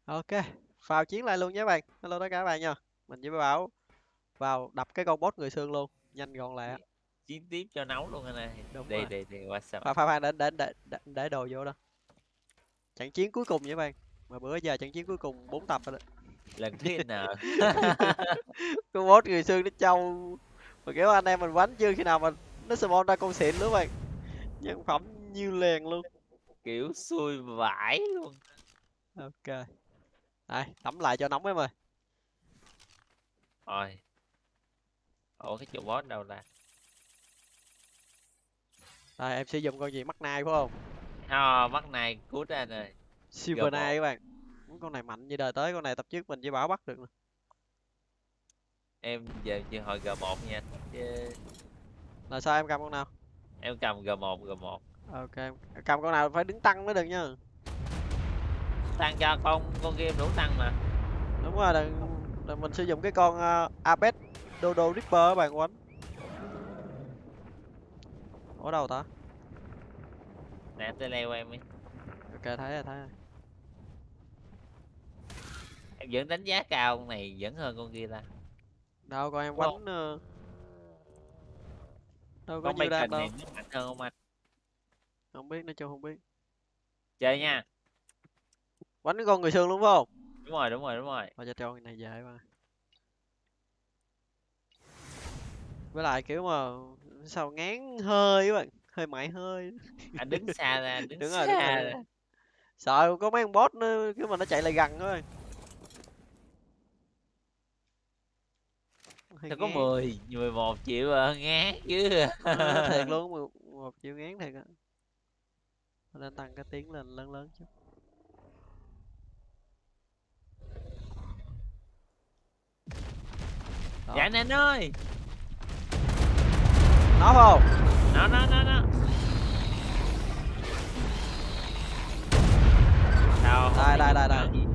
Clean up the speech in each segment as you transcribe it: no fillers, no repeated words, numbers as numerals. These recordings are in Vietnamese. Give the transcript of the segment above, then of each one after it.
Ok, vào chiến lại luôn nhé bạn. Hello tất cả các bạn nha. Mình chỉ bảo vào đập cái con boss người xương luôn, nhanh gọn lẹ. Chiến tiếp cho nấu luôn anh ơi. Đúng Đây rồi. đây đây qua sao? Khoan để đồ vô đó. Trận chiến cuối cùng nhé bạn. Mà bữa giờ trận chiến cuối cùng 4 tập rồi đó. Lần thứ N. Con boss người xương nó trâu. Mà kiểu anh em mình quánh chưa khi nào mà nó spawn ra con xịn nữa bạn. Nhân phẩm như liền luôn. Kiểu xui vãi luôn. Ok. Đây, tắm lại cho nóng em ơi. Rồi. Ủa cái chỗ boss đâu ra? Đây, em sử dụng con gì? Mắt nai phải không? Mắt này cút ra rồi. Silver Knight G1. các bạn. Con này mạnh như đời tới, con này tập trước mình chỉ bảo bắt được nè. Em giờ chưa hồi G1 nha. Chứ Là sao em cầm con nào? em cầm G1. Ok, cầm con nào phải đứng tăng mới được nha. Tăng cho con game đủ tăng mà. Đúng rồi, là mình sử dụng cái con Apex Dodo Reaper các bạn quánh. Ở đâu ta? Nè tới leo em đi. Ok, thấy rồi. Em vẫn đánh giá cao con này vẫn hơn con kia ta. Đâu con em Đúng không? quánh đâu có Con nhiều đam bacon đâu. này nó mạnh hơn không anh? Không biết, nói chung không biết. Chơi nha. Quánh cái con người sương luôn phải không? Đúng rồi. Thôi cho con này về mà. Với lại kiểu mà sao ngán hơi các bạn, hơi mại hơi. Anh đứng xa ra, đứng Đúng xa rồi. ra. Sợ có mấy con boss nó kiểu mà nó chạy lại gần thôi. Hơi Sao có ngán. 11 triệu à, ngán chứ. Thiệt luôn, 1 triệu ngán thiệt á. Nên tăng cái tiếng lên lớn lớn chút. Dạ Đó. anh ơi. Nó phải không? Nó. Sao không thấy Đây dùng đây đây. nó gì?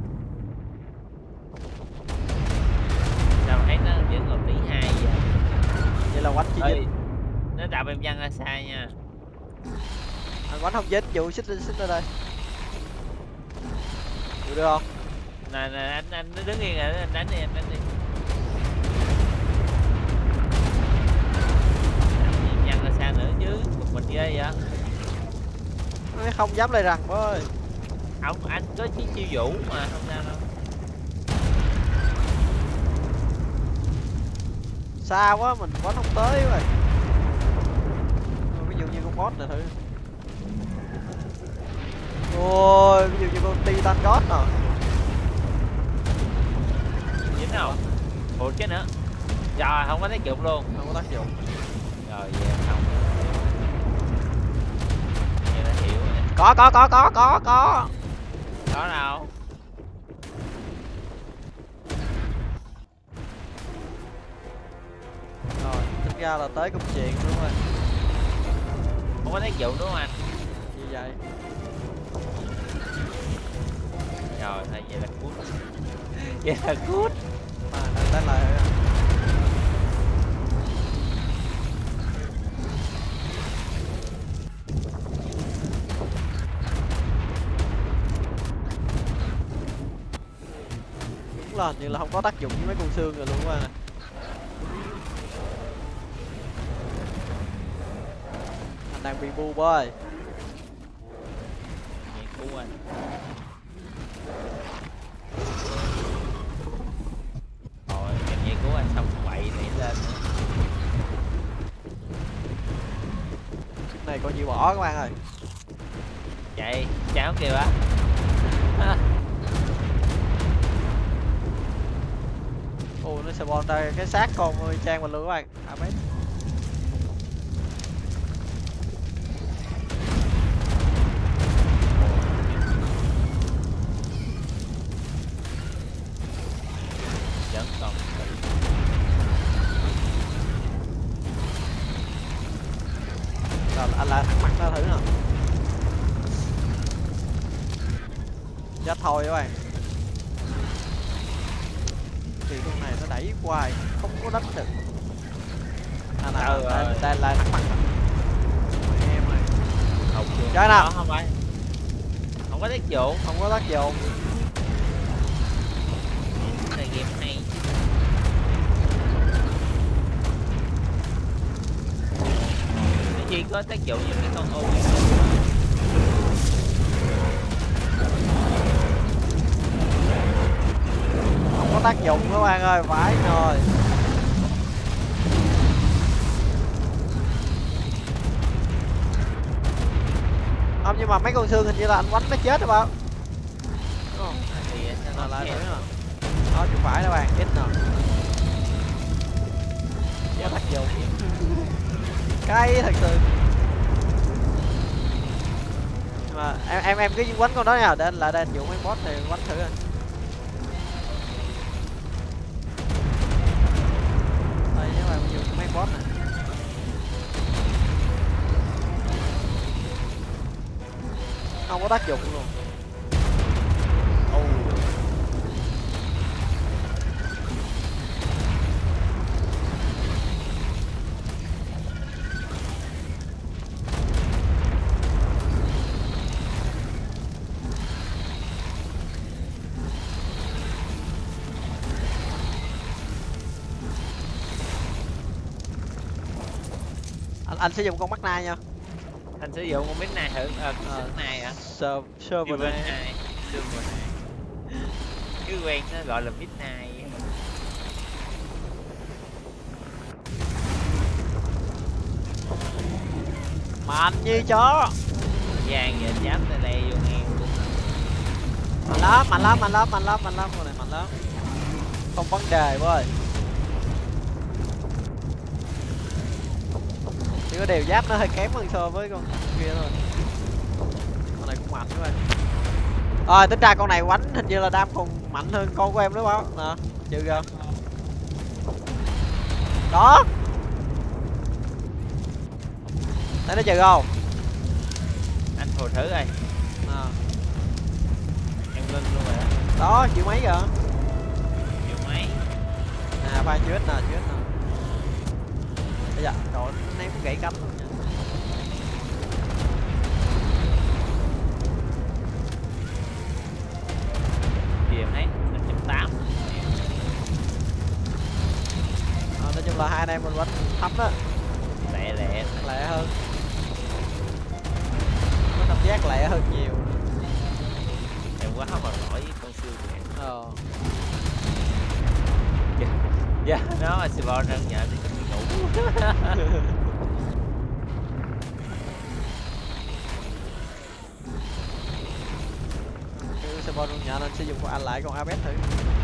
Sao thấy nó vẫn còn tỷ 2 vậy? Vậy là quánh chưa dính. Ơi, nó đạp em văng ra xa nha. Anh quánh không dính, vụ xích ra đây. Chịu được không? Nè anh nó đứng yên rồi, anh đánh đi, anh đánh đi. Em văng ra xa nữa chứ, một mình ghê vậy. Nó không dám lại rằng ơi. Anh có chiếc chiêu vũ mà không sao đâu. Xa quá mình quánh không tới rồi. Ví dụ như con boss này thử. Ôi, ví dụ như con Titan God nè. Dính không? Ủa cái nữa. Rồi không có tác dụng luôn. Không có tác dụng. Rồi về không. Nghe đã hiểu rồi. Có. Có đâu. Rồi, tính ra là tới công chuyện đúng rồi. Không có tác dụng đúng không anh? Như vậy. Rồi thôi vậy là cút. Vậy là cút. Mà đánh lại. Đúng là hình như là không có tác dụng với mấy con xương rồi luôn á. Anh đang bị bu bơi. Vậy cứu anh. Rồi em vậy cứu anh xong quậy này lên. Cái này coi như bỏ các bạn ơi. Chạy cháo kìa á. Ồ, nó sẽ spawn ra cái xác con trang mình luôn các bạn. À mấy. Vẫn còn Rồi anh lại thắc mắc nó thử nè. Chết thôi các bạn. Thì con này nó đẩy hoài, không có đánh được. Đây lại thắc mắc nè. Em ơi. học trường Chơi nào. đó không phải. Không có tác dụng. Không có tác dụng. game hay. Nó chỉ có tác dụng như cái con ô. Không có tác dụng các bạn ơi, vãi rồi. Không, nhưng mà mấy con xương hình như là anh quánh nó chết rồi bao. Đúng không? Thì Là lại thử nè. Đó, chụp phải đó bạn, ít nè. Có tác dụng. Cay thật sự. Nhưng mà em cứ quánh con đó nha, để anh lại đây anh dụ mấy boss này quánh thử coi. Đây các bạn dùng mấy boss này. Không có tác dụng luôn. Anh sử dụng con mắt nai nha. Anh sử dụng con biết này thử sức này hả? Server này. Server này. Cứ quen nó gọi là midnight. Mạnh như chó. Vàng giờ dám tay lè vô nghe luôn. Mạnh lắm, con này mạnh lắm. Không vấn đề bố ơi. Chỉ có điều giáp nó hơi kém hơn so với con kia thôi. Con này cũng mạnh các bạn. Rồi tính ra con này quánh hình như là đam còn mạnh hơn con của em đúng không? Nè, trừ kìa. Đó. Thấy nó trừ không? Anh thử thử rồi. Nè. Em lên luôn rồi đó. Đó, chịu mấy kìa. Chịu mấy. Nè, pha chết nè. Bây giờ, trời ơi, ném gãy cánh luôn nha. Thì em thấy 1.8. Nói chung là hai anh em mình quánh thấm đó. Lẹ hơn. Có cảm giác lẹ hơn nhiều. Em quá mà nổi với con xương này. Dạ, nó là Sibon hơn nhờ thì đi ngủ. Cái Sibon luôn nhờ nên sử dụng con anh lại con Abet thử.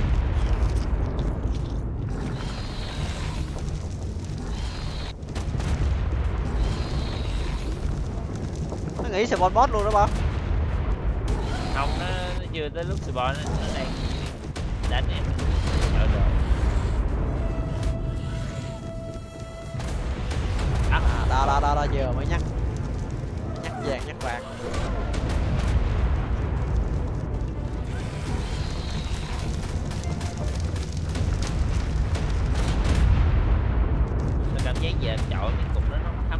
Nó nghĩ Sibon boss luôn đó bao. Không, nó chưa tới lúc Sibon nó đang đánh em. Đợi rồi. Đó giờ mới nhắc vàng nhắc vàng. Tôi cảm giác giờ chọi cái cục đó nó thấm.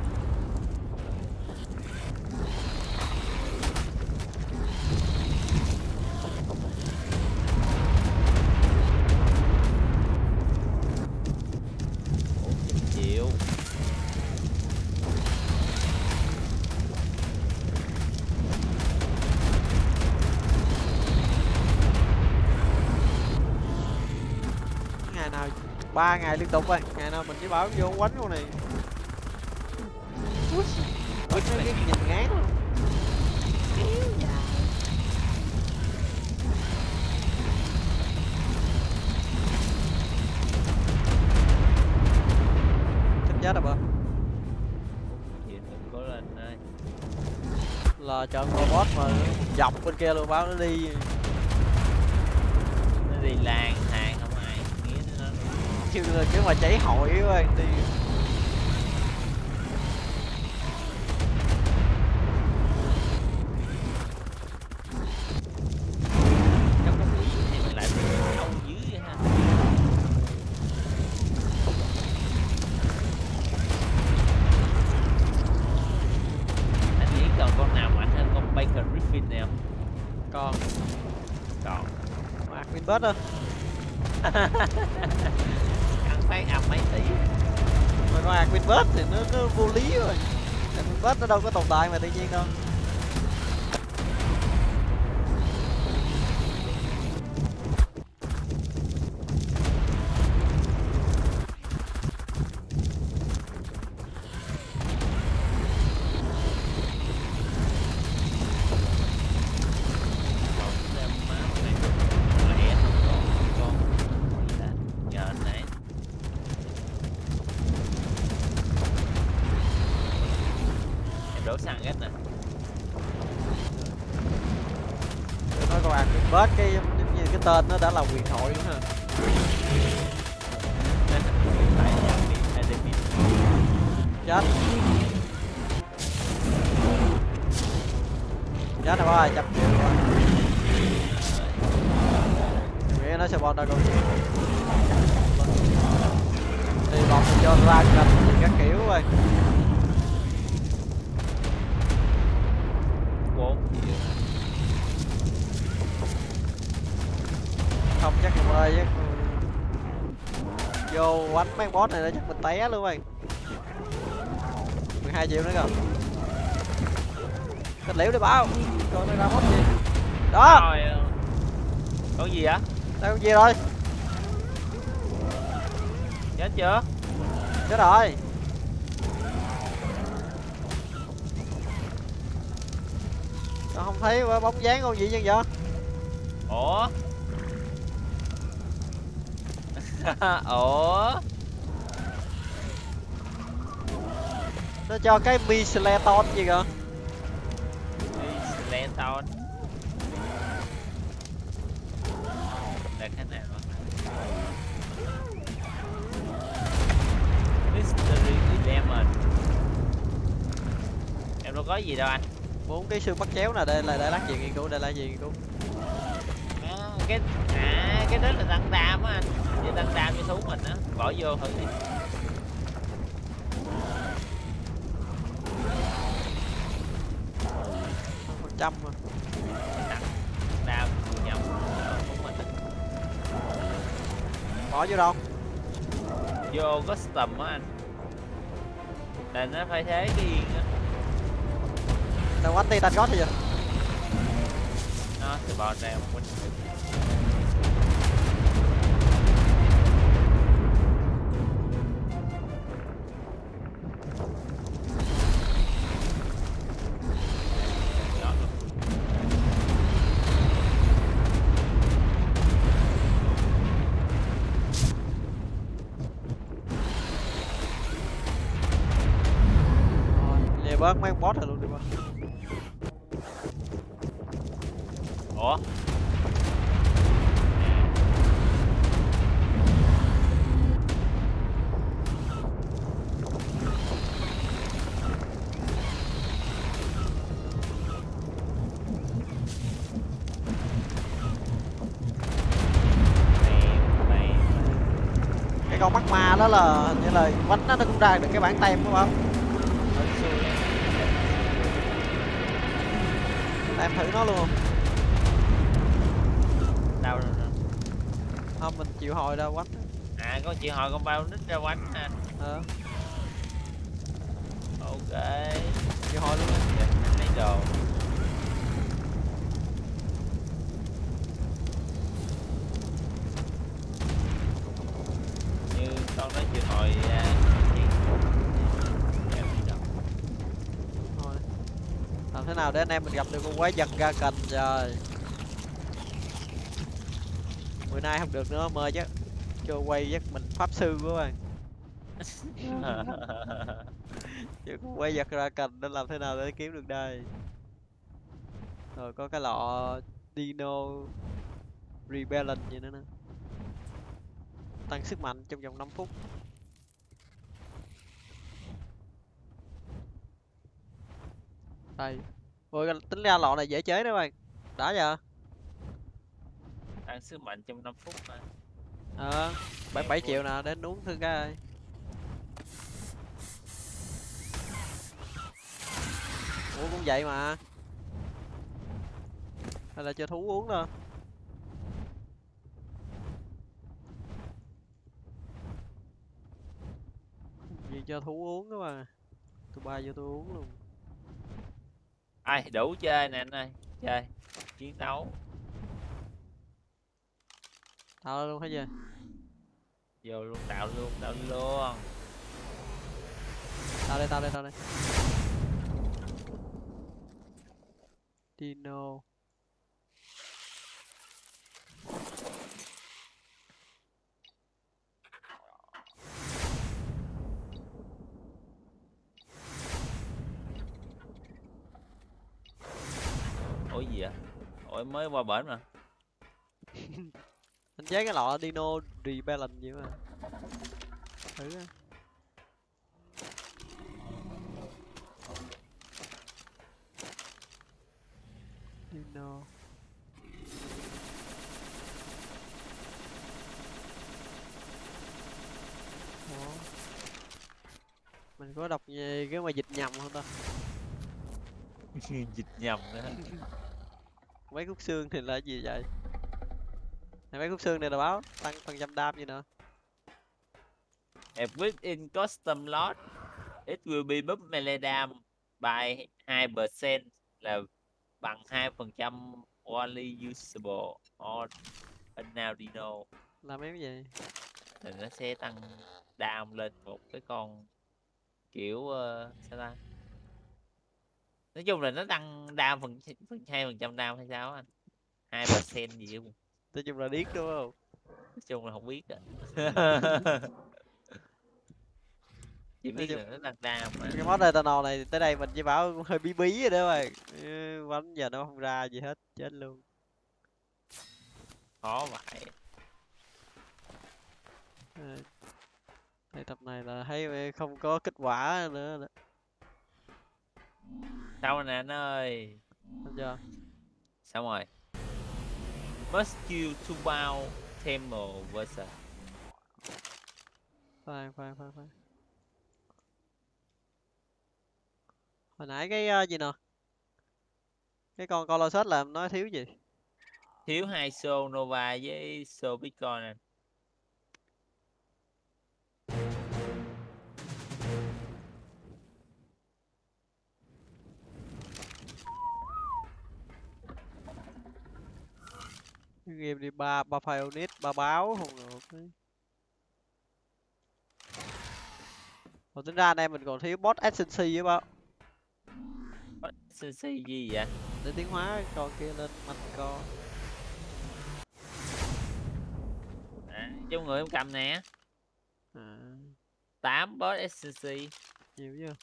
Chịu. Ngày nào 3 ngày liên tục vậy, ngày nào mình chỉ bảo vô quánh con này. Quýt cái nhìn ngán luôn. Thích chết rồi bơ. Gì đừng có lên ơi. Là trận robot mà dọc bên kia luôn báo nó đi. Nó đi lang thang không ai nghĩ nó. Chứ là chứ mà cháy hội quá anh đi. Trong con quỷ này mình lại bị đau dữ vậy ha. Anh nghĩ còn con nào mạnh hơn con Baker Griffin này không? Còn Còn Mark Winbert á. Ăn phát ầm mấy tỷ. Mà con admin bot thì nó vô lý rồi. Admin bot nó đâu có tồn tại mà tự nhiên đâu. Đổ xăng hết nè. Tôi nói con admin bot cái giống như cái tên nó đã là huyền thoại đúng không? Chết. Chết rồi bác ơi, chập triệu rồi. Nghĩa nó sẽ bot ra câu chuyện. Thì bọn mình cho ra cạnh các kiểu rồi. 4 Không chắc không ơi chắc vô quánh mấy con boss này nó chắc mình té luôn rồi. 12 triệu nữa kìa. Kết liễu đi bao. Coi nó ra boss gì. Đó. rồi. Con gì vậy? Đây con gì rồi? Chết chưa? Chết rồi. Tao không thấy bóng dáng con gì nhân vậy? Ủa? Ủa? Nó cho cái mi skeleton gì kìa? Skeleton. Là cái nào? Mystery Lemon. Em đâu có gì đâu anh. 4 cái xương bắt chéo nè, đây là lát gì nghiên cứu, đây là gì nghiên cứu? Cái đó là tăng đam á anh. Như tăng đam cho thú mình á, bỏ vô thử đi. Phần trăm mà. Tăng đam nhầm thú mình á. Bỏ vô đâu? Vô custom á anh. Là nó phải thế cái yên á. Đâu quánh titan god thì vậy? Nó sẽ bỏ ra một mình. Về bớt mấy con boss rồi luôn đi qua. Ủa? Cái con mắt ma đó là hình như là quánh nó cũng ra được cái bản tem đúng không? Em thử nó luôn không? Đâu rồi? Không, mình chịu hồi đâu quánh. À, con chị hỏi con bao nít ra quánh ha. Ok. Chịu hồi luôn. Dạ, lấy đồ. Như con nói chịu hồi Thôi. Làm thế nào để anh em mình gặp được con quái vật ra cành trời. Bữa nay không được nữa mời chứ. Cho quay với mình pháp sư của bạn. Chứ con quái vật ra cành nên làm thế nào để kiếm được đây. Rồi có cái lọ Dino Rebellion gì nữa nè. Tăng sức mạnh trong vòng 5 phút. Đây. Ôi tính ra lọ này dễ chế đó bạn. Đã giờ. Tăng sức mạnh trong 5 phút mà. 7 triệu nè, đến uống thử cái. Ủa cũng vậy mà. Hay là cho thú uống thôi. cho thú uống các bạn. Tôi bay vô tôi uống luôn. Ai đủ chơi nè anh ơi, chơi chiến đấu Tao luôn hết giờ. vô luôn, tạo luôn, tạo luôn. Tao đây. Dino. Ủa gì vậy? Ủa mới qua bển mà. Anh chế cái lọ Dino Rebalance gì mà. Thử á. Dino. Ủa? Mình có đọc gì cái mà dịch nhầm không ta? Dịch nhầm nữa. Mấy khúc xương thì là gì vậy? Này, mấy khúc xương này là báo tăng phần trăm đam gì nữa? If within custom lot, it will be buff melee dam by 2%, là bằng 2% only usable on a now dino. Là mấy cái gì? Thì nó sẽ tăng đam lên một cái con kiểu sao ta, nói chung là nó tăng đam phần 2% đam hay sao á anh, 2% gì không, Nói chung là điếc đúng không? nói chung là không biết á. Chỉ Nói biết chung là nó tăng đam mà. cái mod Eternal này tới đây mình chỉ bảo cũng hơi bí bí rồi đó bạn. Bánh giờ nó không ra gì hết, chết luôn. Khó vậy. Đây tập này là thấy không có kết quả nữa đó. Sao rồi nè anh ơi, Thấy chưa? xong rồi. Must kill to bow Temple versus. Khoan. Hồi nãy cái gì nè? Cái con Colossus làm nói thiếu gì? Thiếu 2 show Nova với show Bitcoin anh. Cái game đi ba Pioneer, ba báo không được. Còn tính ra đây mình còn thiếu boss Ascension với bao. CC gì vậy? Để tiến hóa cái con kia lên mạnh con. Trong người em cầm nè. À, 8 boss SCC. nhiều chứ.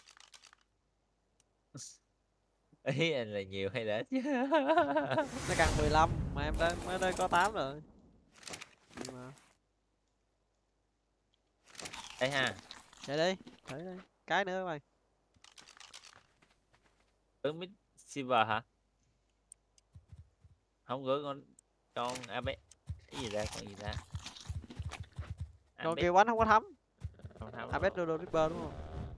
Ý anh là nhiều hay là ít chứ? Nó cần 15 mà em đã mới đây có 8 rồi. Nhưng mà Đây ha. chạy đi, thử đi. Cái nữa mày. Ứng mid silver hả? Không gửi con Apex. Cái gì ra, con gì ra? Con Apex kia quánh không có thấm. không tháo Apex đâu. Dodo Ripper đúng không?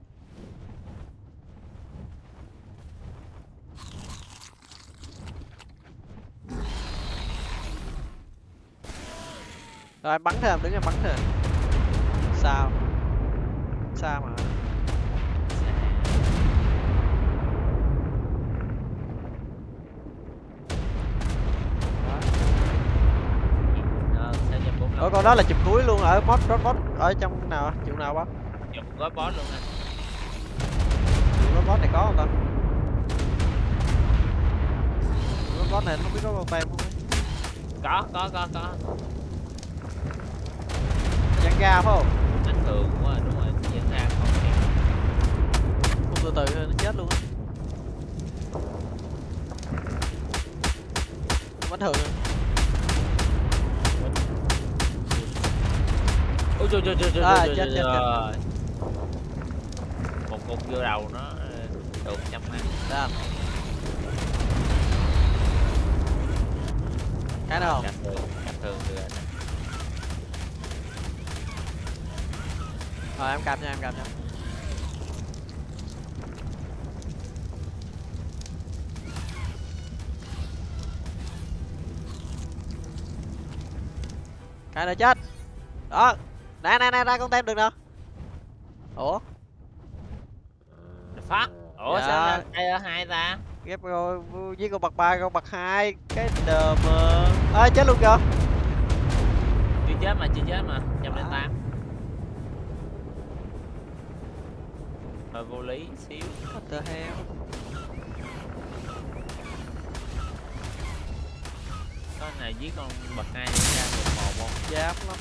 Rồi em bắn thêm, đứng em bắn thêm. Sao? Sao mà? Ủa con đó là chùm cuối luôn ở mod ở trong nào chịu nào bác? Dùng gói boss luôn anh. Chịu mod này có không ta? Mod này không biết có con tem không? Có. Chẳng ra phải không? Anh thường quá đúng rồi, diễn ra không kịp. Không từ từ thôi nó chết luôn á. Vẫn thường rồi. Ôi trời. Chết. Một cục vô đầu nó được 100 mạng. Ra. Cái nào không? Cặp thường được anh. Rồi em cầm nha. Cái nữa chết. Đó. Nè con tem được nè. Ủa? Hả? Ủa Dạ. sao ra tay ở hai ta? Ghép rồi với con bạc 3 con bạc 2 cái đờ mờ. Chết luôn kìa. Chưa chết mà 108. Hơi vô lý xíu. What the hell. Có này giết con bậc hai để ra được một không? Giáp lắm.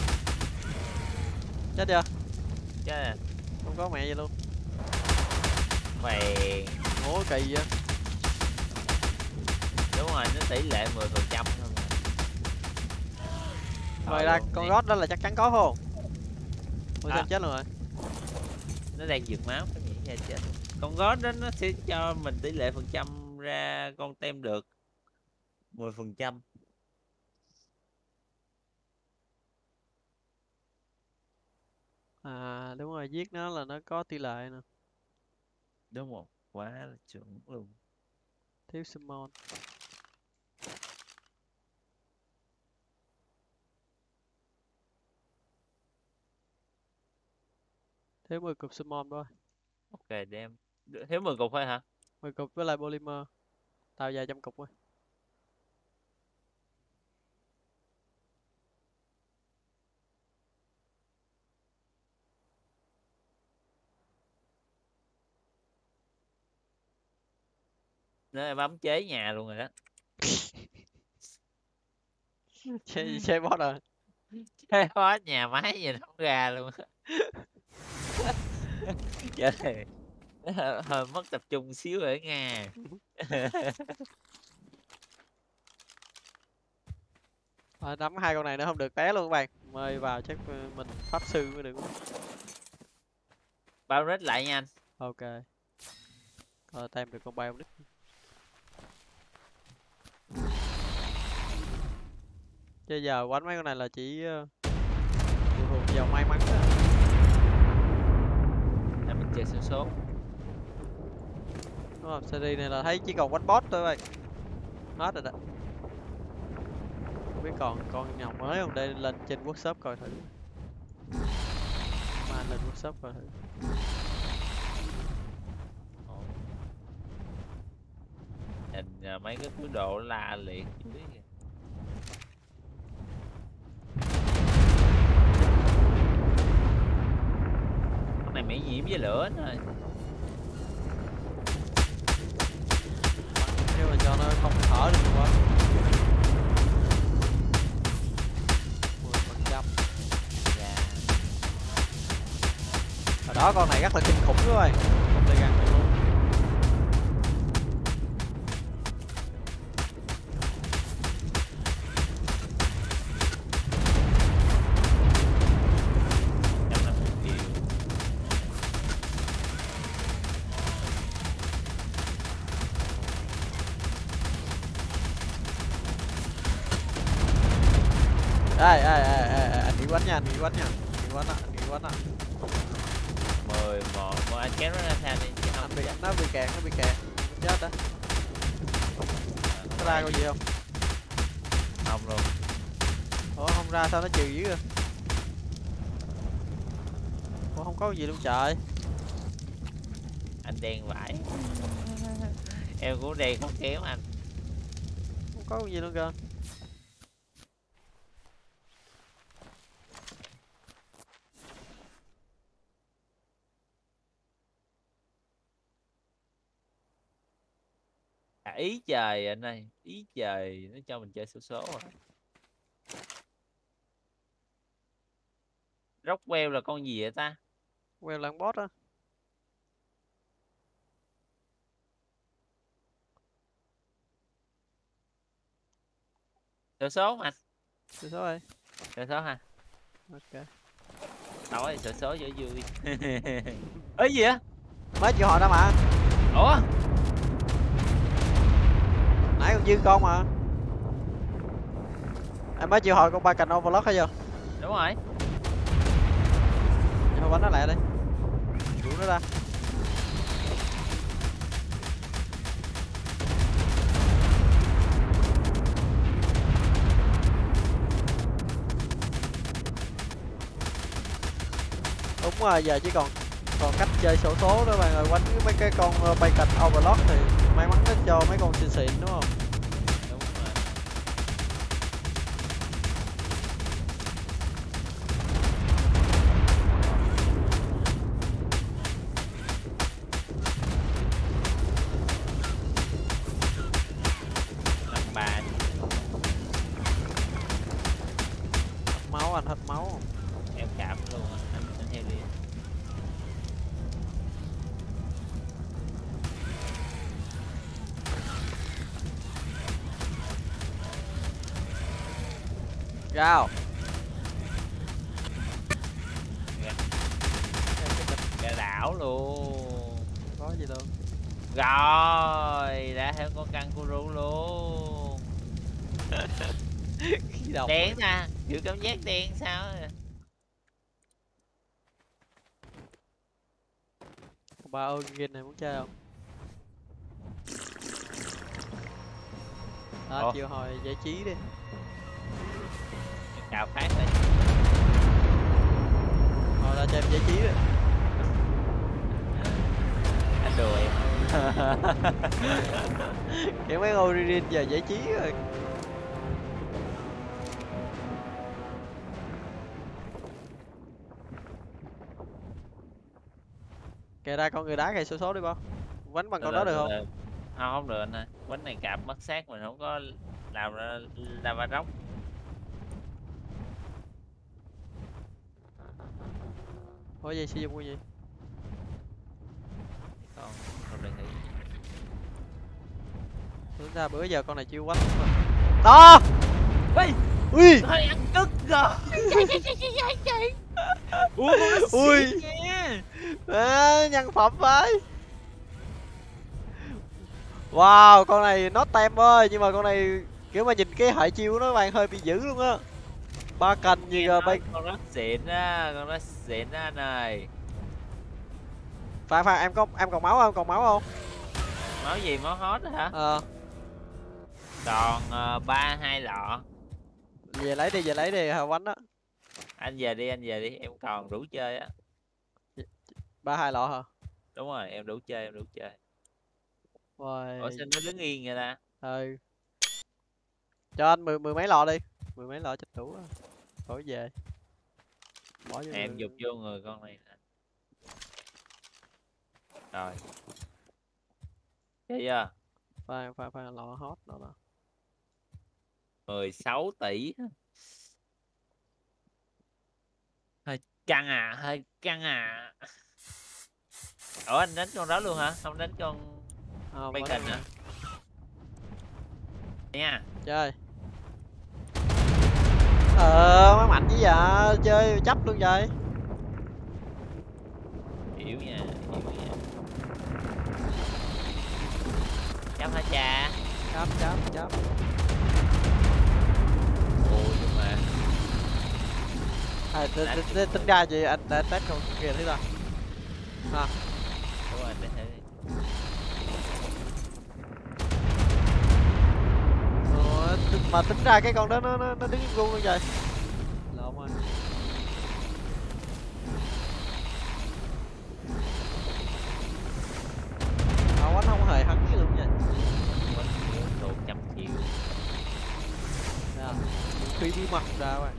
Chết chưa? Chết à. Không có mẹ gì luôn. Phèn. Ngố kỳ vậy. Đúng rồi, nó tỷ lệ 10% thôi mà. Ngoài ra con gót đó là chắc chắn có không? Ôi sao chết luôn rồi. Nó đang dược máu cái nghĩ ra chết. Con gót đó nó sẽ cho mình tỷ lệ phần trăm ra con tem được 10%. À đúng rồi, giết nó là nó có tỷ lệ nè. Đúng không? Quá là chuẩn luôn. Thiếu summon. Thiếu 10 cục summon thôi. Ok đem. Thiếu 10 cục thôi hả? 10 cục với lại polymer. Tao vài trăm cục thôi. Nó em bấm chế nhà luôn rồi đó. Chơi boss rồi. Chế hết nhà máy gì nó không ra luôn. Trời ơi, hơi mất tập trung xíu ở Nga. Đấm hai con này nữa không được té luôn các bạn. Mời vào chắc mình pháp sư mới được. Bao rít lại nha anh. Ok. Coi tem được con bao đích. Chứ giờ quánh mấy con này là chỉ phụ thuộc vào may mắn đó. Là mình chơi số số. Đúng không? Series này là thấy chỉ còn quánh boss thôi bạn. Hết rồi đó. Không biết còn con nào mới không, đây lên trên workshop coi thử. Mà lên workshop coi thử. Nhìn mấy cái túi đồ la liệt chứ biết kìa. Con này miễn nhiễm với lửa nữa rồi. Kêu mà cho nó không thở được quá. 10%. Dạ. Hồi đó con này rất là kinh khủng các bạn. Không thể găng được luôn. Ê, anh nghỉ quánh nha, anh nghỉ quánh nha. Nghỉ quánh á, anh nghỉ quánh á. 11 một anh kéo nó ra xa đi chứ không Anh nó bị kẹt, nó bị kẹt. Chết đó. Có ra con gì không? không luôn. Ủa không ra sao nó trừ dữ rồi? Ủa không có cái gì luôn trời. Anh đen vãi. Em cũng đen không kéo anh. Không có cái gì luôn cơ. Ý trời anh ơi, ý trời nó cho mình chơi số số rồi. Rockwell là con gì vậy ta? Queo lạng boss á. Số số anh. Số số ơi. Số số ha. Ok. Nói số số cho vui. Ê gì á? Mới chịu hỏi đó mà. Ủa? Nãy còn dư con mà. Em mới chịu hỏi con ba cành overlock hay chưa? Đúng rồi. Giờ thôi bánh nó lại đi. Rủ nó ra. Đúng rồi, giờ chỉ còn Còn cách chơi xổ số đó bạn ơi, quánh mấy cái con bay cạch overlock thì may mắn nó cho mấy con xịn xịn đúng không? Đúng rồi. Năm ba Hết máu, anh hết máu. em cảm luôn á, anh theo đi. Rao. Dạ. Em cái bịch Cả đảo luôn. có gì đâu. Rồi đã theo con kangaroo luôn. Khí độc. Đen nè, kiểu cảm giác đen sao á. Ba ơi game này muốn chơi không? Đó, Ồ. chiều hồi giải trí đi. Cào phát lên. Hồi ra cho em giải trí đi. Anh đùa em. Kiểu mấy Oririn giờ giải trí rồi. Kể ra con người đá kìa, số đi bao. Quánh bằng con đó được không? Không, không được anh ơi. Quánh này cạp mất xác mình không có làm ra lava rock. Ủa gì sử dụng cái gì? Còn không được thử. Tính ra bữa giờ con này chưa quánh mà. Đó! Ui! Ui! Thôi ăn cứt rồi. Chạy. Ui, Ui! xịn nha. À, nhân phẩm phải. Wow, con này nó tem ơi, nhưng mà con này kiểu mà nhìn cái hệ chiêu của nó bạn hơi bị dữ luôn á. Ba cành gì Nghe rồi nói bay. con đó xịn á, con đó xịn á anh ơi. Phan em còn máu không? Còn máu không? Máu gì, máu hot á hả? Ờ, Còn 2 lọ. về lấy đi hả quánh á. Anh về đi, anh về đi, em còn đủ chơi á. 2 lọ hả? Đúng rồi, em đủ chơi, em đủ chơi. Ủa Rồi. sao nó đứng yên vậy ta? Ừ. Cho anh mười mấy lọ đi. Mười mấy lọ chắc đủ á. Khỏi về. Bỏ vô Em người. dục vô người con này nè. Rồi. Thấy chưa? Phan lọ hot đó đó. 16 tỷ. Hơi căng à, hơi căng à. Ủa anh đánh con đó luôn hả? Không đánh con Không, bay quánh kình luôn hả? nè. Nha. Chơi. Má mạnh chứ dạ, chơi chấp luôn vậy. Hiểu nha, hiểu nha. Chấm hả cha? Chấp. Ôi nhưng mà À, tính ra gì anh đã test con kia thế ta. À, đúng rồi, để thử. mà tính ra cái con đó nó đứng im luôn vậy. Lộn rồi. Quánh không hề hấn gì luôn vậy. Quánh kiểu đồ 100 triệu. Nè, khi bí mật ra rồi.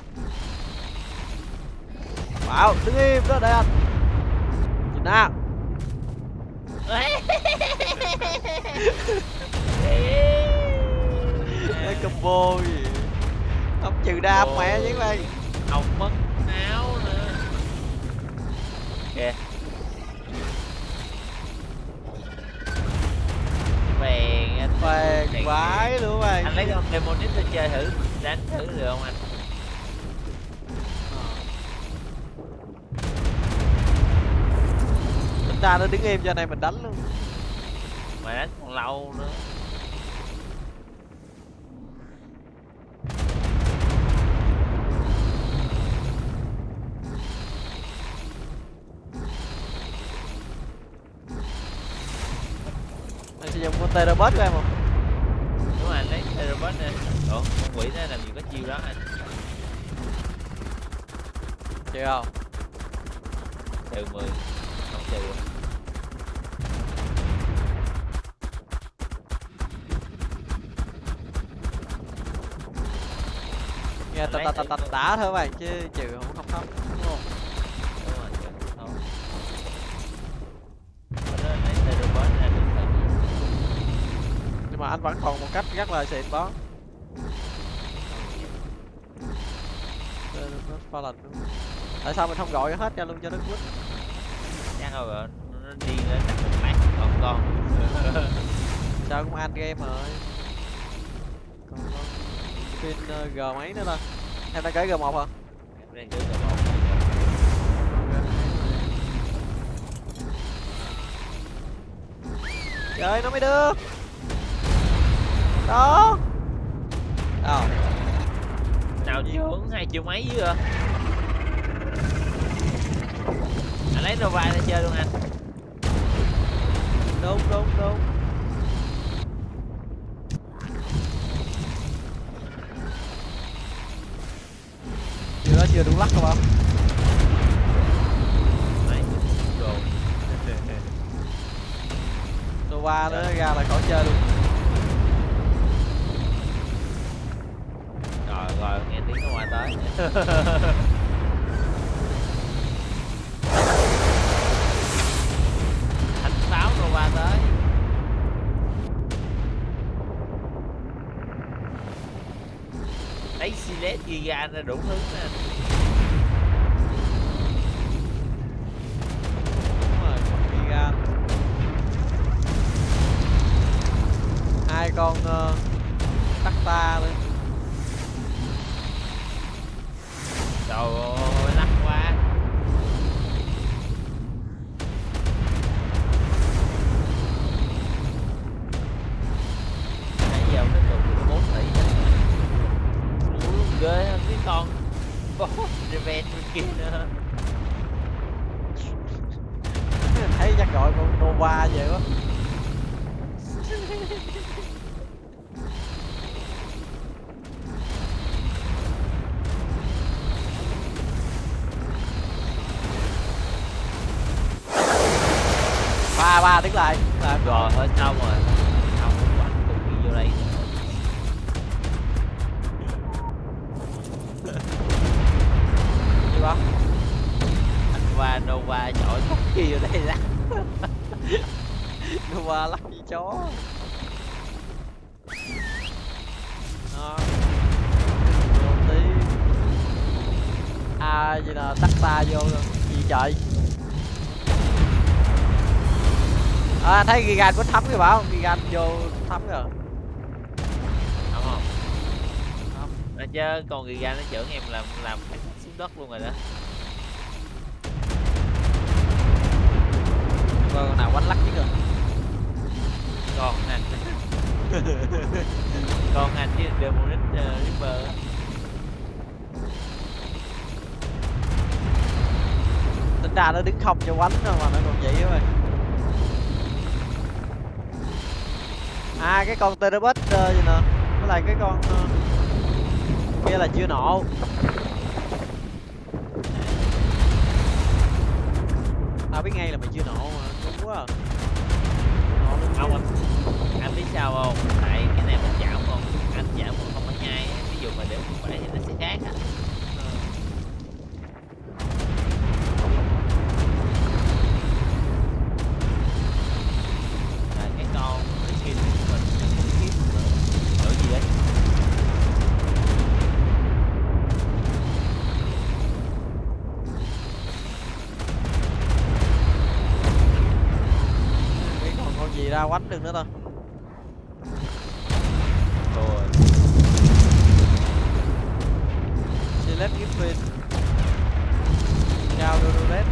Bảo, đứng im đó đây anh. Nhìn nào. Cái combo gì. Không trừ đam mẹ chứ mày. Không mất áo nữa. Kìa. Phèn anh. Phèn vãi luôn mày. Anh lấy con Demonix ra chơi thử, đánh thử được không anh? Tính ra nó đứng im cho này mình đánh luôn. Mà đánh còn lâu nữa. Anh sử dụng con Terabot của em không? Đúng rồi, anh lấy Terabot nè. Ủa, con quỷ nó làm gì có chiêu đó anh? Chịu không? Từ 10. chơi được. Nghe ta ta ta ta đá thôi bạn chứ trừ không không đúng không? Đúng rồi, không. Nó lấy từ robot ra được thôi. Nhưng mà anh vẫn còn một cách rất là xịn đó. Nó pha lệnh đúng không? Tại sao mình không gọi hết ra luôn cho nó quýt? Chắc rồi nó đi lên đặt một mát con. Sao cũng ăn game rồi. Còn con pin G mấy nữa ta? Em đang cái G1 hả? Em đang cứ là một. Trời nó mới được. Đó. Nào chướng 2 triệu mấy chứ à? Anh lấy Nova ra chơi luôn anh. Đúng. Chưa đủ lắc không? Đấy, đồ. Nova nó ra là khỏi chơi luôn. Rồi nghe tiếng Nova tới. Thành pháo Nova tới. Lấy Silet Giga ra đủ thứ nè. Đúng rồi, Giga. Hai con Tacta nữa. Trời ơi, lắc quá. Nãy giờ nó tụt 4 tỷ. Ủa, ghê hơn cái con boss Revenge bên kia nữa. Thấy chắc gọi con Nova vậy quá. Ba đứng lại. Rồi hết xong rồi. Không có quạnh cùng đi vô đây nữa. Gì ba? Anh qua Nova chọi không gì vô đây lắm. Nova lắc như chó. Đó. Vô tí. Gì là Tacta vô rồi. Gì trời. Thấy Gigan có thấm cái bảo không? Gigan vô thấm rồi. Không không? Không. Mà chứ con Giga nó chở em làm cái xuống đất luôn rồi đó. Coi con nào quánh lắc chứ kìa. Con anh. Con anh với Demonic Reaper. Tính ra nó đứng không cho quánh đâu mà nó còn vậy á mày. Cái con Terabot gì nè. Với lại cái con kia là chưa nổ. Tao biết ngay là mày chưa nổ mà. Đúng quá à. Nổ luôn Không anh biết sao không? Tại cái này mình chạm còn anh chạm còn không có nhai á. Ví dụ mà để như vậy thì nó sẽ khác á. Cái con skin mình kiếm đổi gì đấy. Biết còn con gì ra quánh được nữa ta. Rồi. Select Giffin. Chào Dodoret.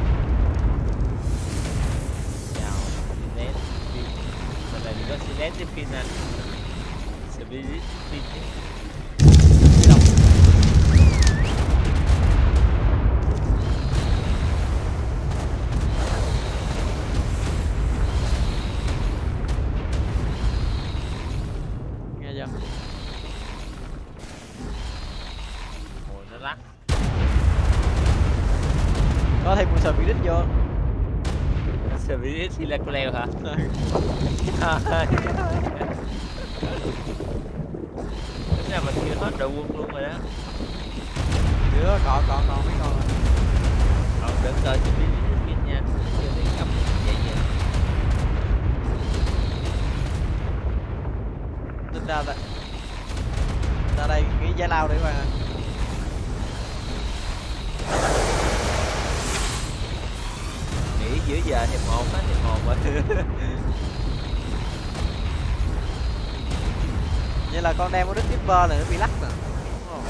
Chào Silet Pin. Mình là có Silet Pin anh. Spirit Pin. Nghe chưa? Ôi nó lắc. Có thêm một sờ bị đít vô. Spirit Hilacleo hả? Tính ra mình chưa hết đội quân luôn rồi đó. Chưa, còn mấy con rồi. Còn đừng coi Spirit Skin nha. Chưa đi cấp vậy vậy. Tính ra đây nghĩ giải lao để mà Nghỉ giữa giờ hiệp 1 á, hiệp 1 rồi. vậy là con đem có đứt Tipper là nó bị lắc nè, đúng không?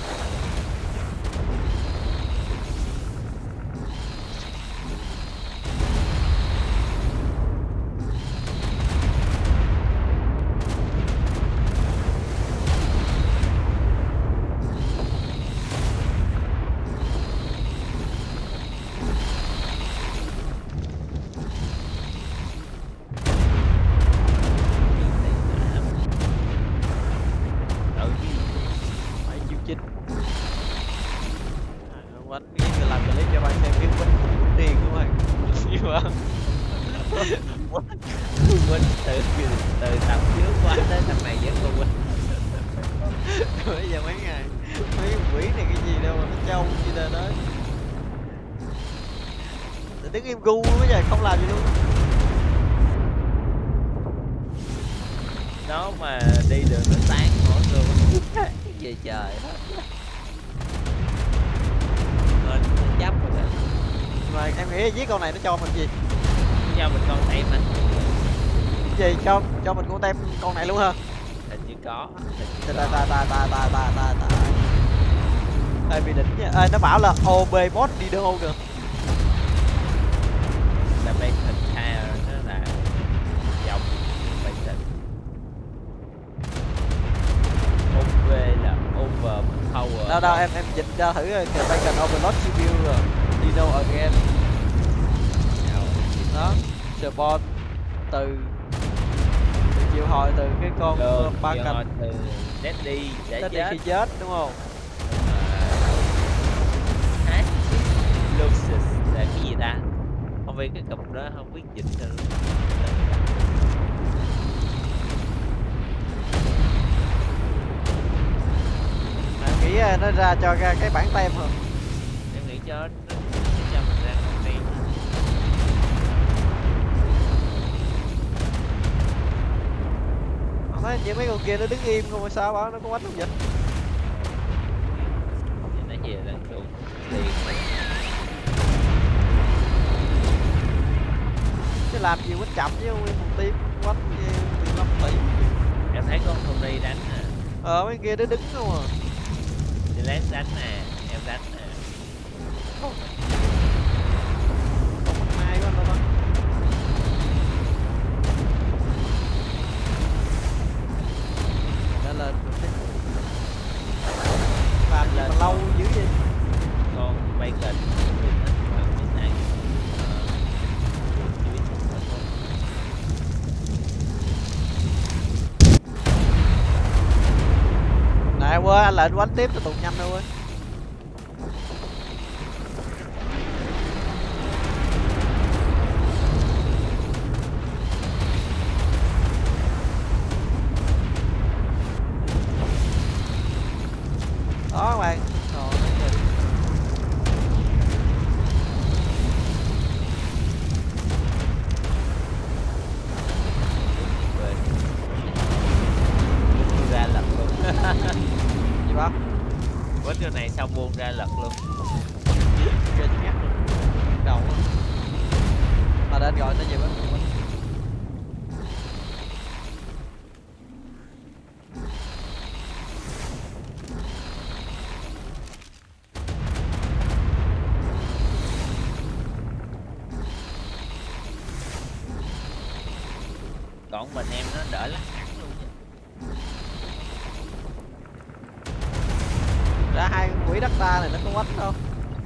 Phải chiêu chính. Quánh cái làm clip cho bạn xem biết quánh điên đúng không? Nhưng mà Quên từ tập trước qua tới tập này vẫn còn quên. bây giờ mấy ngày mấy quỷ này cái gì đâu mà nó trâu gì lên đó. Đứng im gu bây giờ không làm gì luôn. Nó mà đi đường nó sáng mỗi người về trời hết. Nên chấp rồi đó. Mà em nghĩ giết con này nó cho mình gì? Cho mình con tem anh. Gì cho mình con tem con này luôn hả? Hình như có. Ta. Ê bị đỉnh nha. Ê nó bảo là OB bot đi đâu kìa. Là bacon tire nó là dòng bacon. OV là overpower. Đâu em dịch ra thử kìa, Bacon Overlord Tribute rồi. Dino again. Đó, spawn từ triệu hồi từ cái con ba cành từ Deadly để đến chết. khi chết đúng không? Luxus là cái gì ta? Không biết cái cụm đó không biết dịch rồi. Em nghĩ nó ra cho ra cái bản tem hả? Em nghĩ cho mình ra con tem. Không thấy chỉ mấy con kia nó đứng im không hay sao đó, nó có quánh không vậy? Nó về là đủ tiền mà. Chứ làm gì quánh chậm chứ nguyên một team quánh 15 tỷ. Em thấy con Tony đánh nè. Mấy kia nó đứng không à. Thì lát đánh nè, em đánh nè. Không ai quá đâu đó. Đã lên được đấy. Làm gì mà lâu dữ vậy? Con bacon này. Nè quên anh lệnh quánh tiếp cho tụt nhanh thôi quên. Đó các bạn. Ra lật luôn. Gì ba? Quýt cái này xong buông ra lật luôn. Ghê chứ ngắt luôn. Đầu á. Mà đến gọi nó gì đó. Còn mình em nó đỡ lắc hẳn luôn chứ. Ra hai quỷ đất ta này nó có quánh đâu.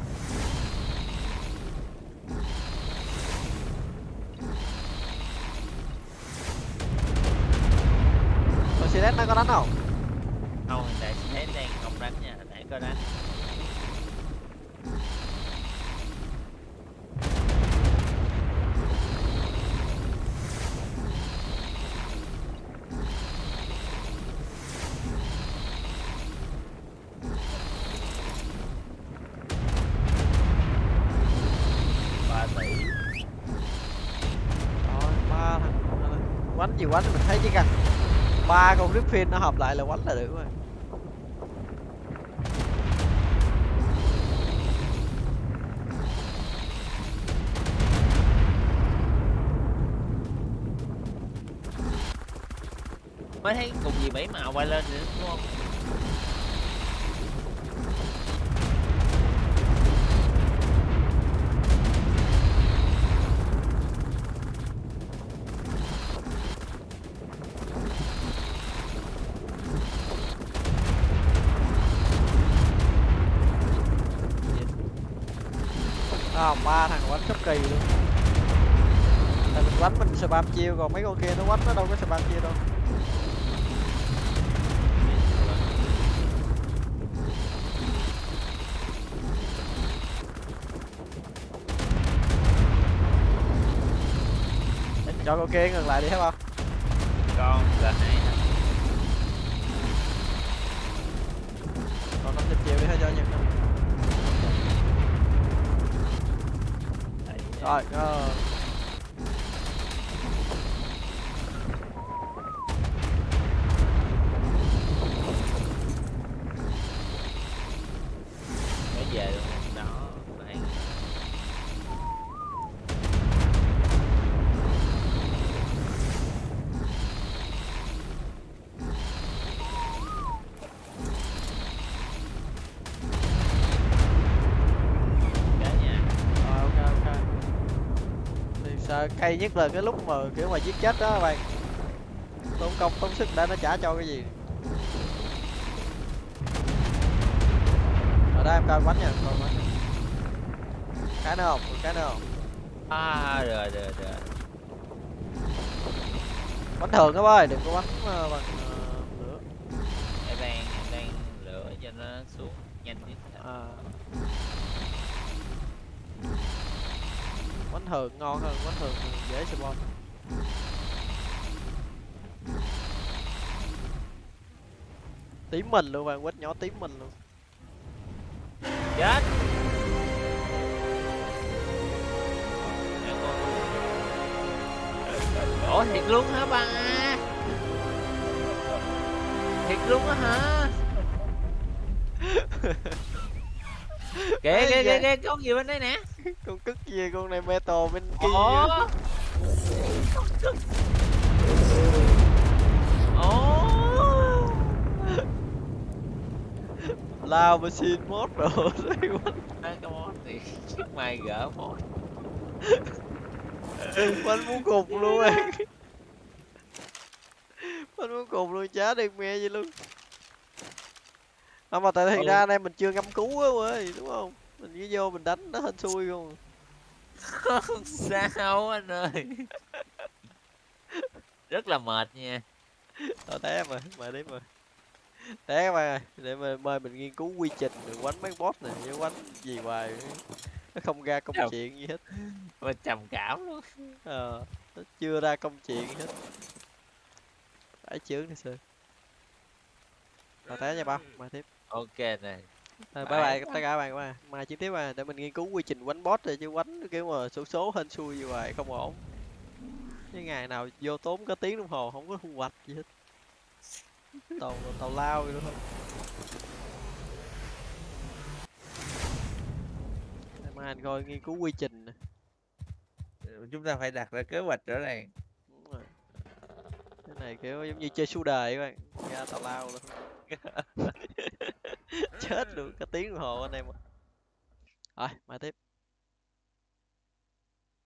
Còn Silet nó có đánh không? Không, hiện tại thấy đang không đánh nha, hồi nãy có đánh. gì quánh mình thấy chỉ cần 3 con Griffin nó hợp lại là quánh là được rồi. Mới thấy cục gì 7 màu bay lên nữa đúng không? À, 3 thằng quánh cấp kỳ luôn. Tại mình quánh mình spam chiêu, còn mấy con kia nó quánh nó đâu có spam chiêu đâu. Cho con kia ngừng lại đi thấy không? Con là hay nè. Còn 500 triệu đi hết cho nhận. Rồi, Mới về luôn đó hay. Cả nhà. rồi ok. Thì sợ cay nhất là cái lúc mà kiểu mà giết chết đó các bạn. Tốn công tốn sức đã nó trả cho cái gì. Ở đây em coi bánh nha, coi bánh nha. Cái nữa không? Cái nữa không? À rồi. Bánh thường các ơi, đừng có bánh bằng lửa. Em đang lựa cho nó xuống nhanh nhất. À. Bánh thường ngon hơn, bánh thường dễ spawn. Tím mình luôn bạn, quýt nhỏ tím mình luôn. Chết. Ủa thiệt luôn hả ba? Thiệt luôn á hả? Kìa con gì bên đây nè. Con cức gì, con này metal bên kia. Ủa? Con cức. Ủa? Lao machine mod rồi. Cái món thì chiếc mày gỡ một. Bánh muốn cục luôn bạn. Bánh muốn cục luôn, chá đen me vậy luôn. Mà tại thiệt ra anh em mình chưa ngâm cứu á ơi, đúng không? Mình cứ vô mình đánh nó hên xui không. Không sao anh ơi. Rất là mệt nha. Thôi té em rồi, mời đi mà. Té các bạn ơi, để mời mình nghiên cứu quy trình rồi quánh mấy boss này, chứ quánh gì hoài nó không ra công chuyện gì hết. Mà trầm cảm luôn. Nó chưa ra công chuyện gì hết. Phải chướng đi sư. Rồi té nha ba, mời tiếp. Ok này. Bye bye tất cả các bạn, mai chiến tiếp để mình nghiên cứu quy trình quánh boss rồi, chứ quánh kiểu mà số số hên xui gì hoài không ổn. Cái ngày nào vô tốn có tiếng đồng hồ không có thu hoạch gì hết. Tàu lao vậy luôn. Mai anh coi nghiên cứu quy trình nè. Chúng ta phải đặt ra kế hoạch rõ ràng. Đúng rồi. Cái này kiểu giống như chơi su đời các bạn, ra tàu lao luôn. Chết được cả tiếng đồng hồ anh em. Rồi mai tiếp.